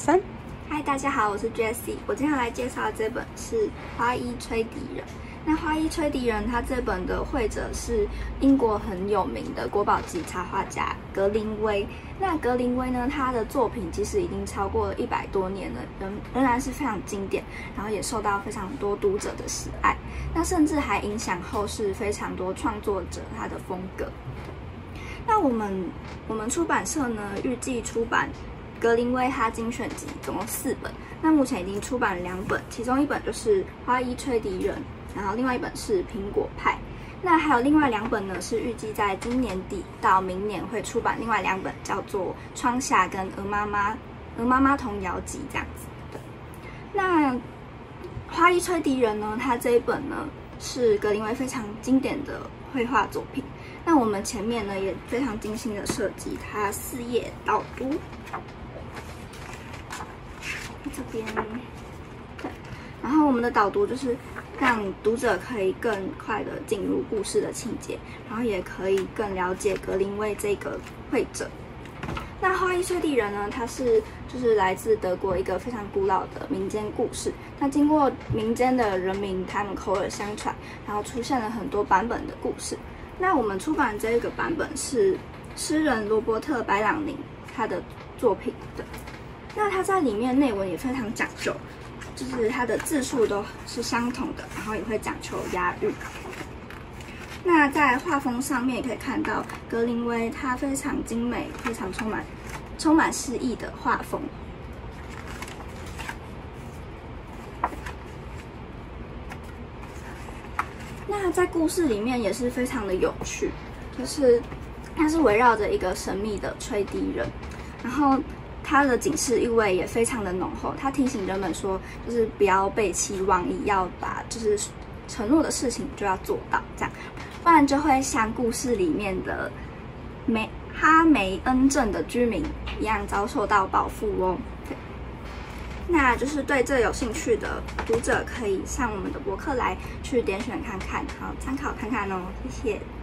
3。 嗨，大家好，我是 Jessie。我今天要来介绍的这本是《花衣吹笛人》。那《花衣吹笛人》他这本的绘者是英国很有名的国宝级插画家格林威。那格林威呢，他的作品其实已经超过了100多年了，仍然是非常经典，然后也受到非常多读者的喜爱。那甚至还影响后世非常多创作者他的风格。那我们出版社呢，预计出版格林威他精选集总共4本，那目前已经出版了2本，其中一本就是《花衣吹笛人》，然后另外一本是《苹果派》。那还有另外2本呢，是预计在今年底到明年会出版另外2本，叫做《窗下》跟《鹅妈妈童谣集》这样子的。那《花衣吹笛人》呢，它这一本呢是格林威非常经典的绘画作品。那我们前面呢也非常精心的设计它4页导读。这边对，然后我们的导读就是让读者可以更快的进入故事的情节，然后也可以更了解格林威这个绘者。那花衣吹笛人呢，它就是来自德国一个非常古老的民间故事。那经过民间的人民他们口耳相传，然后出现了很多版本的故事。那我们出版这个版本是诗人罗伯特·白朗宁他的作品的。那他在里面内文也非常讲究，就是他的字数都是相同的，然后也会讲求押韵。那在画风上面也可以看到格林威他非常精美，非常充满诗意的画风。那在故事里面也是非常的有趣，就是它是围绕着一个神秘的吹笛人，然后它的警示意味也非常的浓厚。它提醒人们说，就是不要背弃忘义，要把就是承诺的事情就要做到，这样，不然就会像故事里面的哈梅恩镇的居民一样遭受到报复哦。对，那就是对这有兴趣的读者可以上我们的博客来去点选看看，好参考看看哦，谢谢。